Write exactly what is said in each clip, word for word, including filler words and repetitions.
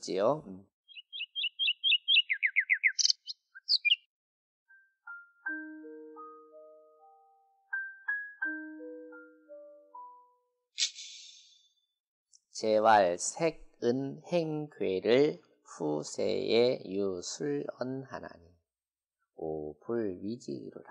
있지요. 음. 재활 색은 행괴를 후세에 유술언하나니 오불위지이루라.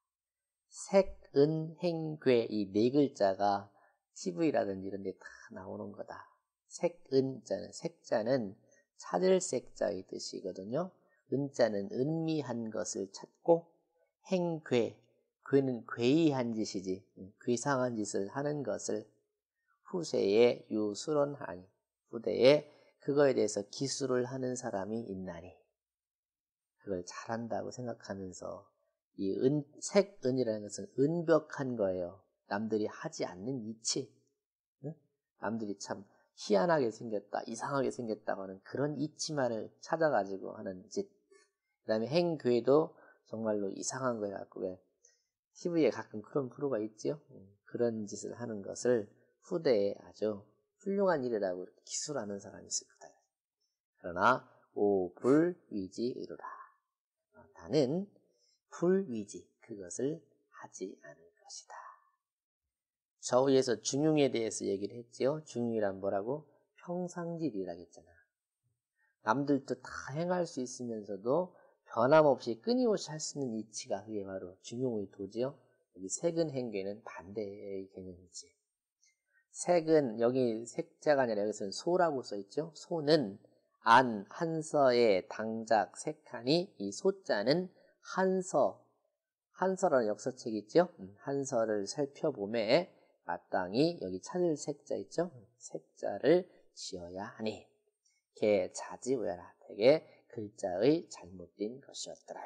색은 행괴 이 네 글자가 티비라든지 이런 데 다 나오는 거다. 색은 자는 색자는 찾을 색자의 뜻이거든요. 은자는 은미한 것을 찾고 행괴 괴는 괴이한 짓이지 괴상한 짓을 하는 것을 후세에 유술언하니 후대에 그거에 대해서 기술을 하는 사람이 있나니 그걸 잘한다고 생각하면서 이 은, 색은이라는 것은 은벽한 거예요. 남들이 하지 않는 이치. 응? 남들이 참 희한하게 생겼다, 이상하게 생겼다고 하는 그런 이치만을 찾아가지고 하는 짓. 그 다음에 행괴도 정말로 이상한 거에 갖고 왜 티비에 가끔 그런 프로가 있지요. 응. 그런 짓을 하는 것을 후대에 아주 훌륭한 일이라고 기술하는 사람이 있을 거다. 그러나 오불위지이루라. 나는 불위지 그것을 하지 않을 것이다. 저 위에서 중용에 대해서 얘기를 했지요. 중용이란 뭐라고? 평상질이라고 했잖아. 남들도 다 행할 수 있으면서도 변함없이 끊임없이 할 수 있는 이치가 그게 바로 중용의 도지요. 여기 색은 행괴는 반대의 개념이지. 색은 여기 색자가 아니라 여기서는 소라고 써있죠. 소는 안, 한서에 당작 색하니 이 소자는 한서, 한서라는 역서책이 있죠. 한서를 살펴보매 마땅히 여기 찾을 색자 있죠. 색자를 지어야 하니 개 자지우야라. 되게 글자의 잘못된 것이었더라.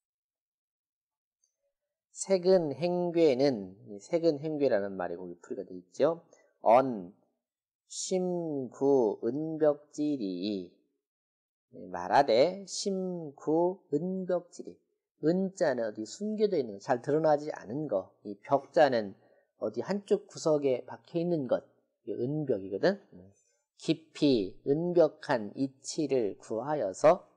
색은 행괴는 색은 행괴라는 말이 거기 풀이가 되어 있죠. 언, 심구, 은벽지리 말하되 심구, 은벽지리 은자는 어디 숨겨져 있는 것, 잘 드러나지 않은 것, 이 벽자는 어디 한쪽 구석에 박혀 있는 것, 이게 은벽이거든. 깊이 은벽한 이치를 구하여서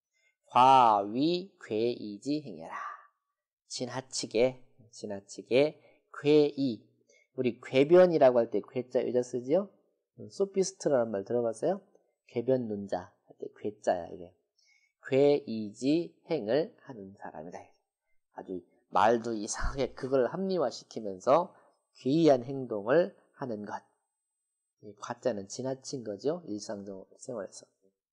과위 괴이지 행해라. 지나치게 지나치게 괴이 우리 궤변이라고 할 때 궤자 여자 쓰지요? 소피스트라는 말 들어봤어요? 궤변 논자 할 때 궤자야 이게. 괴이지 행을 하는 사람이다. 아주 말도 이상하게 그걸 합리화시키면서 귀한 행동을 하는 것. 이 과자는 지나친 거죠. 일상생활에서.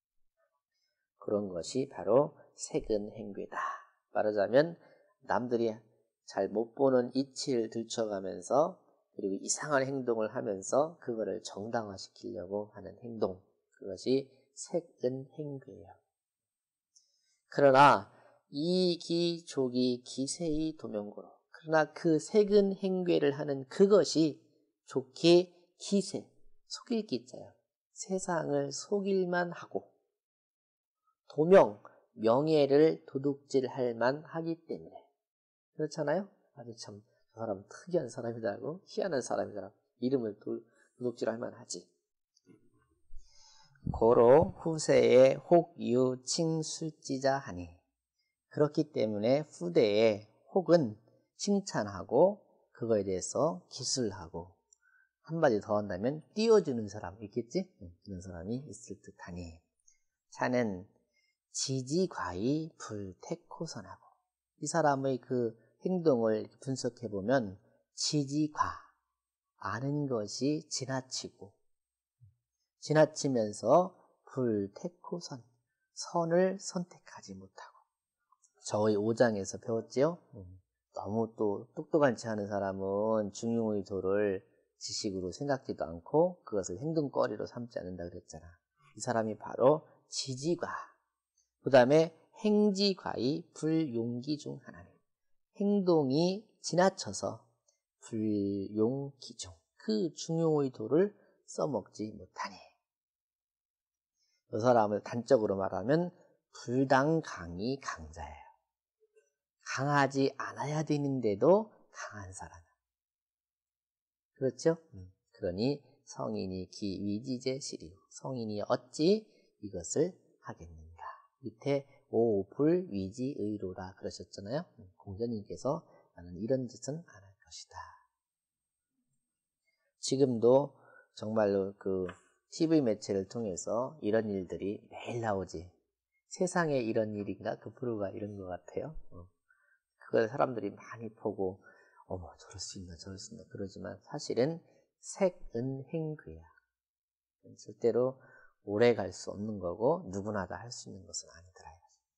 그런 것이 바로 색은 행괴다. 말하자면 남들이 잘 못 보는 이치를 들춰가면서 그리고 이상한 행동을 하면서 그거를 정당화시키려고 하는 행동. 그것이 색은 행괴예요. 그러나 이기족이 기세의 도명고로 그러나 그 색은 행괴를 하는 그것이 좋게 기세, 속일 기자예요. 세상을 속일만 하고 도명, 명예를 도둑질할 만하기 때문에 그렇잖아요? 아주 참 저 사람 특이한 사람이라고 희한한 사람이라 이름을 도, 도둑질할 만하지. 고로 후세에 혹유 칭술지자 하니 그렇기 때문에 후대에 혹은 칭찬하고 그거에 대해서 기술하고 한마디 더 한다면 띄워주는 사람 있겠지? 그런 사람이 있을 듯하니 자는 지지과히 불택호선하고 이 사람의 그 행동을 분석해보면 지지과 아는 것이 지나치고 지나치면서 불택호선 선을 선택하지 못하고 저희 오 장에서 배웠지요? 너무 또 똑똑한지 하는 사람은 중용의 도를 지식으로 생각지도 않고 그것을 행동거리로 삼지 않는다 그랬잖아. 이 사람이 바로 지지과 그 다음에 행지과의 불용기 중 하나는 행동이 지나쳐서 불용기 중 그 중용의 도를 써먹지 못하니 그 사람을 단적으로 말하면 불당강이 강자예요. 강하지 않아야 되는데도 강한 사람. 그렇죠? 음. 그러니 성인이 기위지제시리요. 성인이 어찌 이것을 하겠는가. 밑에 오불위지의로라 그러셨잖아요. 공자님께서 나는 이런 짓은 안 할 것이다. 지금도 정말로 그 티비 매체를 통해서 이런 일들이 매일 나오지. 세상에 이런 일인가? 그 프로가 이런 것 같아요. 어. 그걸 사람들이 많이 보고 어머 저럴 수 있나 저럴 수 있나 그러지만 사실은 색은행괴야. 절대로 오래 갈 수 없는 거고 누구나 다 할 수 있는 것은 아니더라.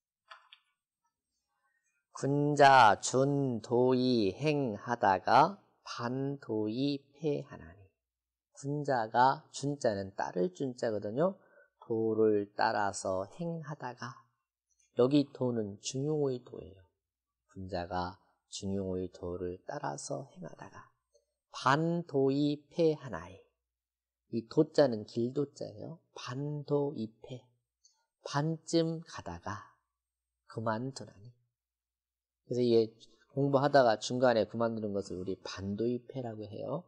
군자 준도이 행하다가 반도이 패하나니. 군자가 준자는 따를 준자거든요. 도를 따라서 행하다가 여기 도는 중용의 도예요. 군자가 중용의 도를 따라서 행하다가 반도이 패하나이. 이 도자는 길도자예요. 반도이 패. 반쯤 가다가 그만두나니. 그래서 이게 공부하다가 중간에 그만두는 것을 우리 반도이 패라고 해요.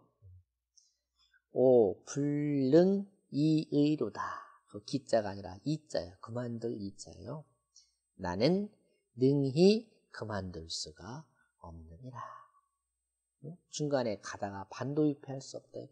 오 불능 이의로다. 그 기자가 아니라 이자예요. 그만둘 이자예요. 나는 능히 그만둘 수가 없느니라. 중간에 가다가 반도이 패할 수 없다.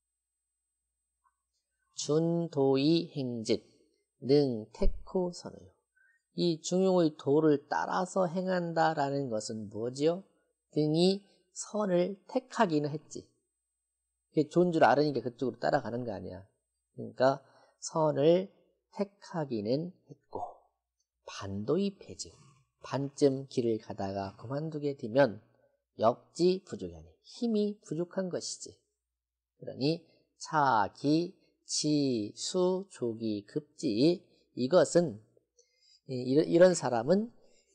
준도이 행짓 능 택호 선의요. 이 중용의 도를 따라서 행한다라는 것은 뭐지요? 등이 선을 택하기는 했지. 그게 좋은 줄 알으니까 그쪽으로 따라가는 거 아니야. 그러니까 선을 택하기는 했고 반도이 패즉 반쯤 길을 가다가 그만두게 되면 역지 부족하니 힘이 부족한 것이지. 그러니 차기 지수 조기 급지 이것은 이런 사람은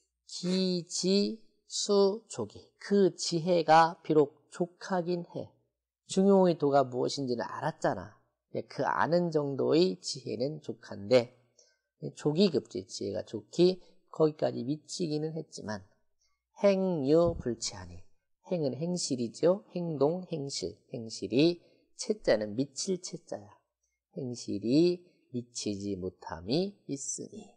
기지수조기 그 지혜가 비록 족하긴 해. 중용의 도가 무엇인지는 알았잖아. 그 아는 정도의 지혜는 족한데 조기급지 지혜가 좋기 거기까지 미치기는 했지만 행유불치하니 행은 행실이죠. 행동 행실 행실이 채자는 미칠 채자야. 행실이 미치지 못함이 있으니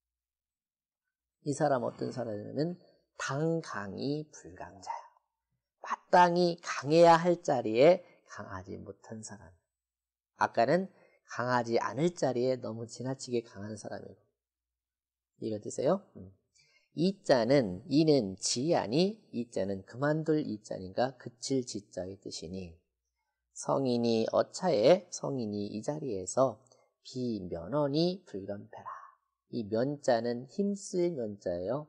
이 사람 어떤 사람이냐면 당강이 불강자야. 마땅히 강해야 할 자리에 강하지 못한 사람. 아까는 강하지 않을 자리에 너무 지나치게 강한 사람이고. 이거 드세요? 이자는 이는 지아니 이자는 그만둘 이자니까 그칠 지자의 뜻이니 성인이 어차에 성인이 이 자리에서 비면언이 불감패라. 이 면자는 힘쓸 면자예요.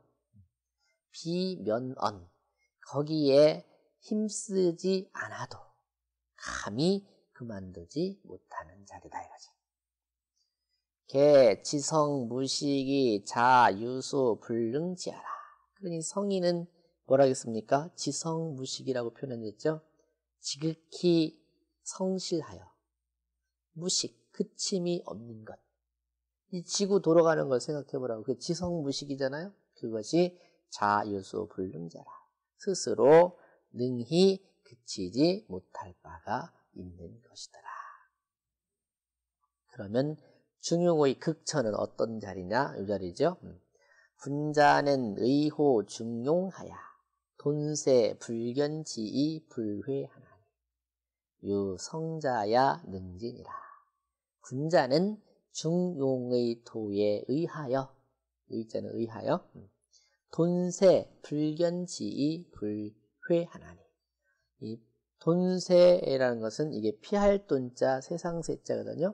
비면언 거기에 힘쓰지 않아도 감히 그만두지 못하는 자리다 이거지. 개 지성 무식이 자유수 불능지하라. 그러니 성인은 뭐라 하겠습니까? 지성 무식이라고 표현했죠. 지극히 성실하여 무식 그침이 없는 것. 이 지구 돌아가는 걸 생각해보라고. 그 지성무식이잖아요. 그것이 자유수 불능자라. 스스로 능히 그치지 못할 바가 있는 것이더라. 그러면 중용의 극처는 어떤 자리냐? 이 자리죠. 군자는 의호 중용하야 돈세 불견지이 불회하나니 유성자야 능진이라. 군자는 중용의 도에 의하여 의자는 의하여 돈세 불견지이 불회하나니. 이 돈세라는 것은 이게 피할 돈자 세상세자거든요.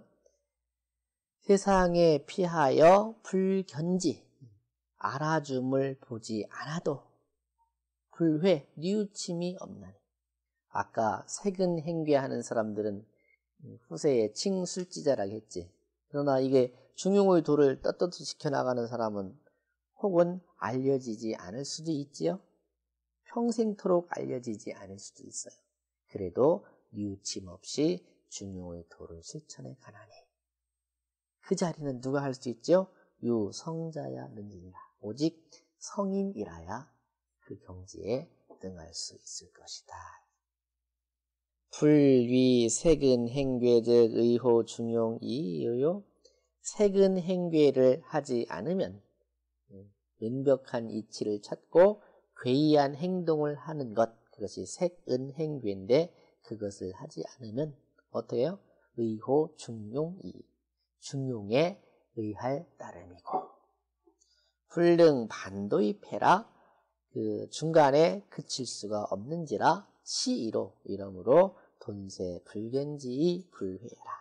세상에 피하여 불견지 알아줌을 보지 않아도 불회 뉘우침이 없나니. 아까 색은 행괴하는 사람들은 후세에 칭술지자라고 했지. 그러나 이게 중용의 도를 떳떳이 지켜나가는 사람은 혹은 알려지지 않을 수도 있지요. 평생토록 알려지지 않을 수도 있어요. 그래도 뉘우침 없이 중용의 도를 실천해 가나니. 그 자리는 누가 할 수 있죠? 유성자야 능진이라. 오직 성인이라야 그 경지에 등할 수 있을 것이다. 불위 색은 행괴적 의호 중용 이의요. 색은 행괴를 하지 않으면 은벽한 이치를 찾고 괴이한 행동을 하는 것, 그것이 색은 행괴인데 그것을 하지 않으면 어떻게 해요? 의호 중용이, 중용에 의할 따름이고, 불능 반도의 패라, 그 중간에 그칠 수가 없는지라 시이로 이러므로 돈세 불견지의 불회라.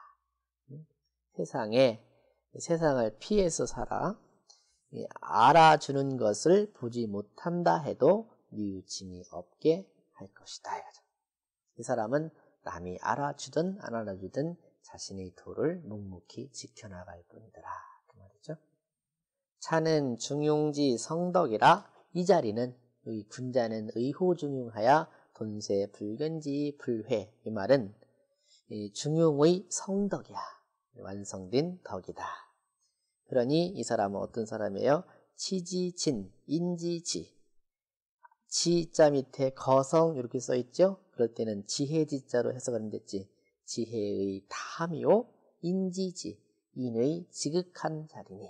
세상에 세상을 피해서 살아 알아주는 것을 보지 못한다 해도 뉘우침이 없게 할 것이다. 이 사람은 남이 알아주든 안 알아주든 자신의 도를 묵묵히 지켜나갈 뿐이더라. 그 말이죠. 차는 중용지 성덕이라. 이 자리는 의 군자는 의호중용하여 돈세 불견지 불회. 이 말은 이 중용의 성덕이야. 완성된 덕이다. 그러니 이 사람은 어떤 사람이에요? 치지진, 인지지. 지자 밑에 거성 이렇게 써있죠? 그럴 때는 지혜지자로 해석하면 됐지. 지혜의 탐이요, 인지지, 인의 지극한 자리니.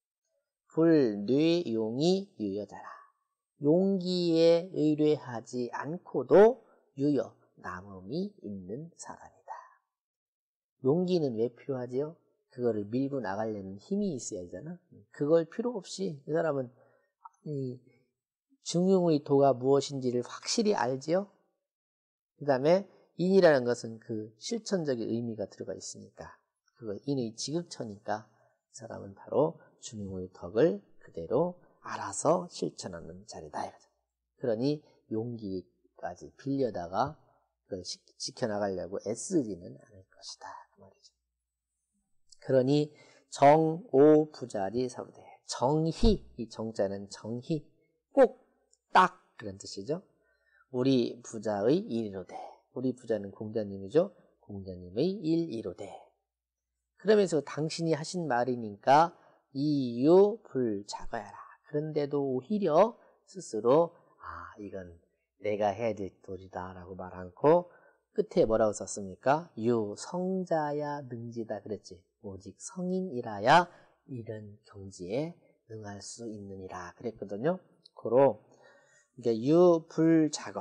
불뇌용이 유여자라. 용기에 의뢰하지 않고도 유여, 남음이 있는 사람이다. 용기는 왜 필요하지요? 그거를 밀고 나가려는 힘이 있어야 되잖아. 그걸 필요 없이 이 사람은 이 중용의 도가 무엇인지를 확실히 알지요. 그 다음에 인이라는 것은 그 실천적인 의미가 들어가 있으니까, 그거 인의 지극처니까 이 사람은 바로 중용의 덕을 그대로 알아서 실천하는 자리다. 그러니 용기까지 빌려다가 그걸 지켜나가려고 애쓰지는 않을 것이다. 그 말이죠. 그러니 정오 부자리 사부대. 정희, 이 정자는 정희, 꼭 딱 그런 뜻이죠. 우리 부자의 일이로되. 우리 부자는 공자님이죠. 공자님의 일이로되. 그러면서 당신이 하신 말이니까 이유 불자거야라. 그런데도 오히려 스스로 아 이건 내가 해야 될 도리다 라고 말 않고 끝에 뭐라고 썼습니까? 유 성자야 능지다 그랬지. 오직 성인이라야 이런 경지에 응할 수 있느니라 그랬거든요. 고로 이게 유불자거,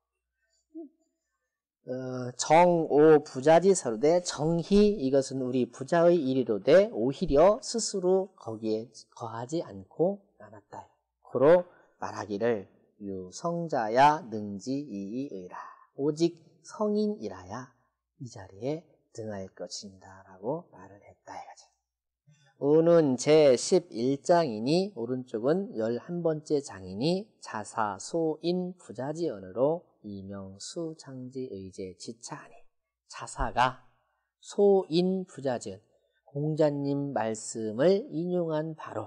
어, 정오 부자지 서로되 정희, 이것은 우리 부자의 일이로되 오히려 스스로 거기에 거하지 않고 않았다. 고로 말하기를 유 성자야 능지 이의라. 오직 성인이라야 이 자리에 등할 것입니다 라고 말을 했다 이거죠. 우는 제십일 장이니 오른쪽은 열한 번째 장이니 자사 소인 부자지 언어로 이명수 장지 의제 지차하니. 자사가 소인 부자지 공자님 말씀을 인용한 바로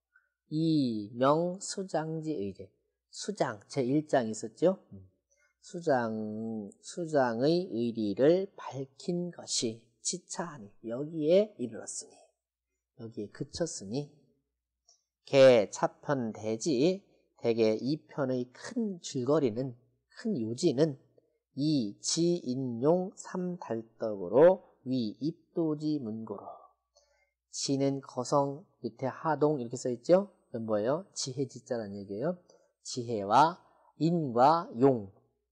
이명수 장지 의제. 수장 제일 장 있었죠? 수장, 수장의 의리를 밝힌 것이 지차하니 여기에 이르렀으니, 여기에 그쳤으니, 개 차편 대지, 대개 이 편의 큰 줄거리는, 큰 요지는 이 지인용 삼달떡으로 위 입도지 문고로. 지는 거성 밑에 하동 이렇게 써있죠? 그건 뭐예요? 지혜지자라는 얘기예요. 지혜와 인과 용,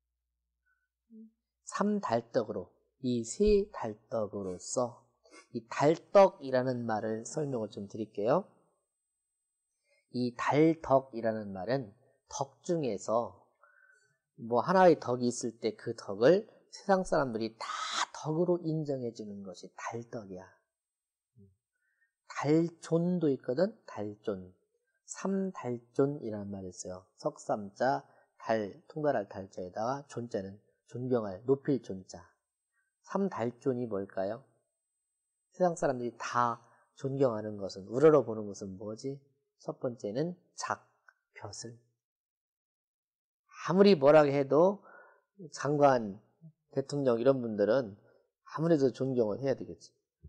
삼달떡으로, 이 세 달떡으로서, 이 달떡이라는 말을 설명을 좀 드릴게요. 이 달덕이라는 말은 덕 중에서 뭐 하나의 덕이 있을 때 그 덕을 세상 사람들이 다 덕으로 인정해 주는 것이 달덕이야. 달존도 있거든. 달존. 삼달존이라는 말이 있어요. 석삼자, 달, 통달할 달자에다가 존자는 존경할, 높일 존자. 삼달존이 뭘까요? 세상 사람들이 다 존경하는 것은, 우러러 보는 것은 뭐지? 첫 번째는 작, 벼슬. 아무리 뭐라고 해도 장관, 대통령 이런 분들은 아무래도 존경을 해야 되겠지.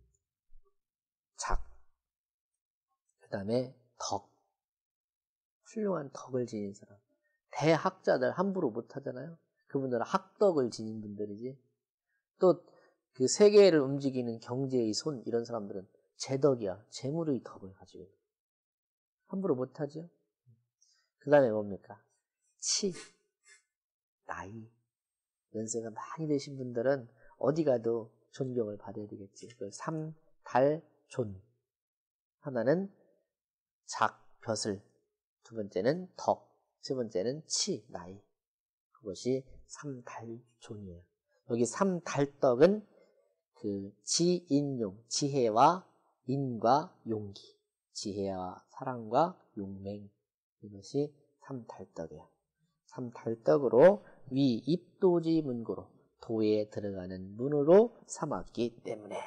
작. 그 다음에 덕. 훌륭한 덕을 지닌 사람. 대학자들 함부로 못하잖아요. 그분들은 학덕을 지닌 분들이지. 또 그 세계를 움직이는 경제의 손, 이런 사람들은 재덕이야. 재물의 덕을 가지고 있는. 함부로 못하죠. 그 다음에 뭡니까? 치, 나이. 연세가 많이 되신 분들은 어디 가도 존경을 받아야 되겠지. 그 삼, 달, 존. 하나는 작, 벼슬. 두 번째는 덕. 세 번째는 치, 나이. 그것이 삼달존이에요. 여기 삼달덕은 그 지인용, 지혜와 인과 용기. 지혜와 사랑과 용맹. 이것이 삼달덕이에요. 삼달덕으로 위 입도지 문구로 도에 들어가는 문으로 삼았기 때문에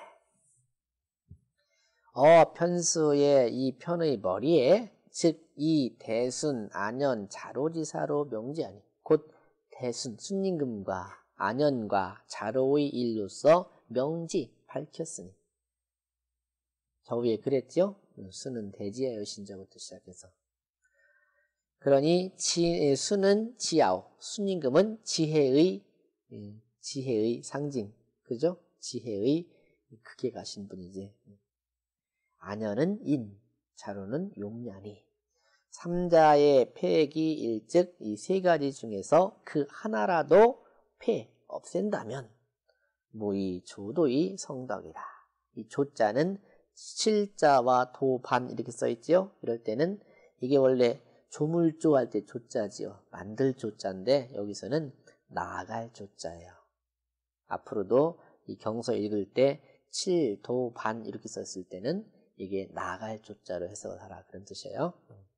어 편수의 이 편의 머리에 즉 이 대순, 안연, 자로지사로 명지하니 곧 대순, 순임금과 안연과 자로의 일로서 명지 밝혔으니 저 위에 그랬죠? 수는 대지의 여신자부터 시작해서 그러니 지, 수는 지아오, 순임금은 지혜의 지혜의 상징, 그죠? 지혜의 크게 가신 분이지. 안연은 인, 자로는 용량이. 삼자의 폐기 일즉 이 세 가지 중에서 그 하나라도 폐 없앤다면 무의 조도의 성덕이라. 이 조자는 칠자와 도반 이렇게 써있지요. 이럴 때는 이게 원래 조물조 할 때 조자지요. 만들 조자인데 여기서는 나아갈 조자예요. 앞으로도 이 경서 읽을 때 칠, 도, 반 이렇게 썼을 때는 이게 나아갈 조자로 해석을 하라 그런 뜻이에요.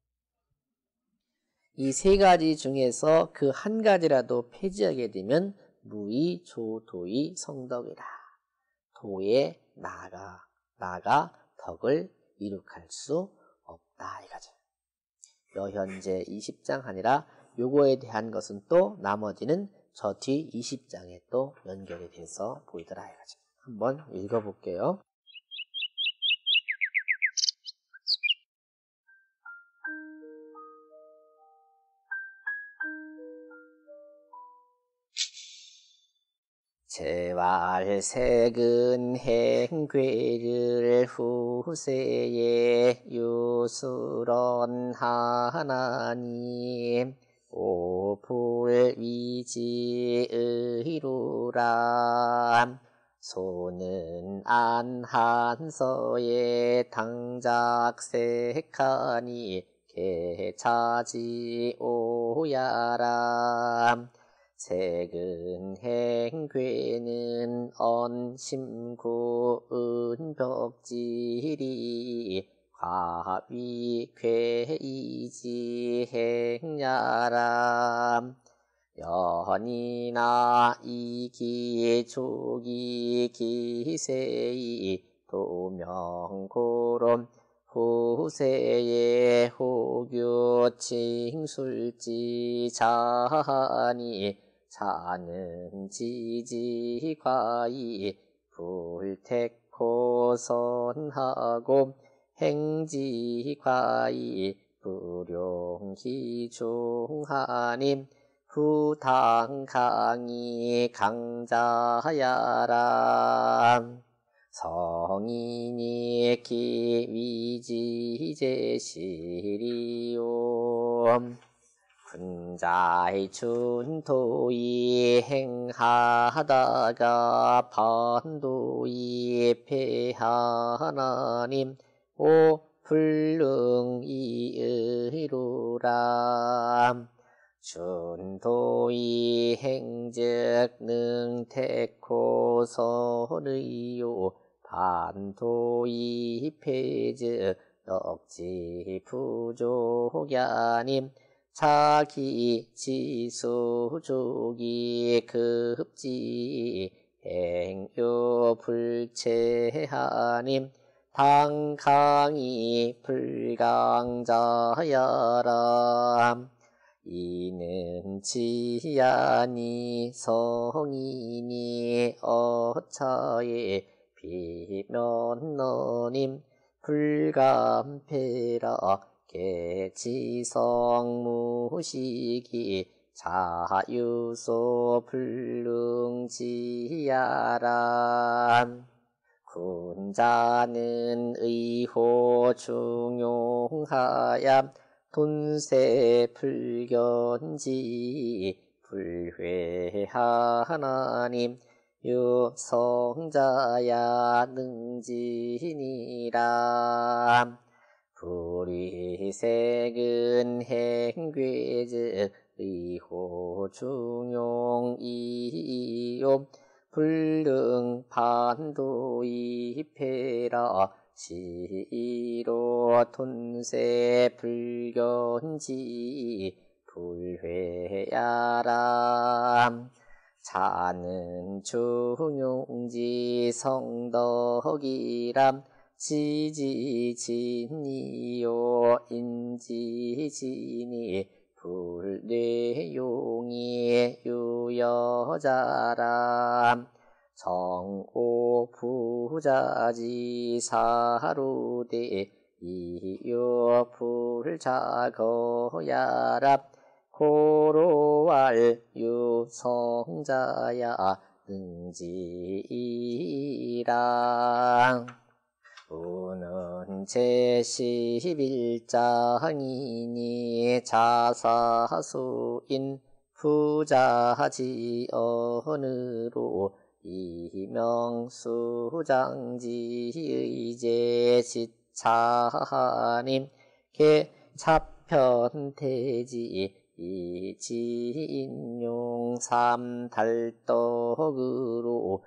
이 세 가지 중에서 그 한 가지라도 폐지하게 되면 무의 조도의 성덕이라. 도에 나아가 나아가 덕을 이룩할 수 없다 이거죠. 여현재 이십 장 아니라 요거에 대한 것은 또 나머지는 저 뒤 이십 장에 또 연결이 돼서 보이더라 이거죠. 한번 읽어볼게요. 제왈색은 행괴를 후세에 유수런 하나님 오불위지의로람 소는 안한서에 당작색하니 개차지 오야람 색은 행괴는 언심구 은벽지리 과위 괴이지 행야람 연이나 이기 조기 기세이 도명고름 후세의 호교 칭술지 자니 자는 지지과이 불택고 선하고 행지과이 불용기중하님 후당강이 강자야람 성인이 기위지제시리오 군자의 준도이 행하다가 반도이 폐하나님 오 불능이의로람 준도이 행즉 능택고 선의요 반도이 폐즉 넉지 부족야님 자기 지수족이 급지 행요 불체하님 당강이 불강자야람 이는 지야니 성인이 어차에 비면너님 불감패라 개지성무식이 자유소 불능지야람 군자는 의호 중용하야 돈세 불견지 불회하나님 유성자야 능진이라. 불의색은 행괴즉 의호 중용이요 불능 반도입해라 시로 돈세 불견지 불회야라. 자는 중용지 성덕이람 지지진이요 인지진이 불뇌용이 유여자람. 정오 부자지 사루대 이요 불자거야랍 고로왈 유성자야 능지이라. 우는 제십일 장이니 자사수인 부자지언으로 이명수장지의 제시차님 개차편태지 이지인용 삼달떡으로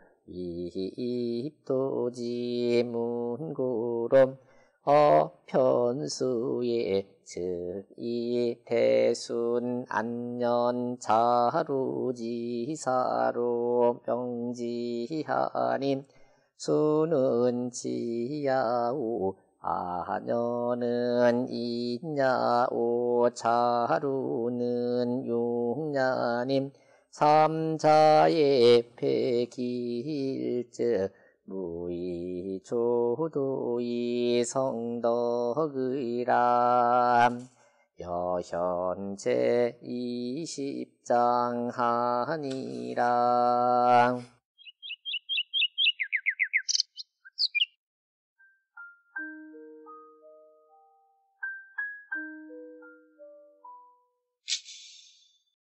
이입도지 문구름 어편수에 즉이 대순 안년 자루지사로 병지하님 수는 지야우 아녀는 이냐오 자루는 용냐님 삼자의 백일즉 무의조도이 성덕의람. 여현제 이십장 하니라.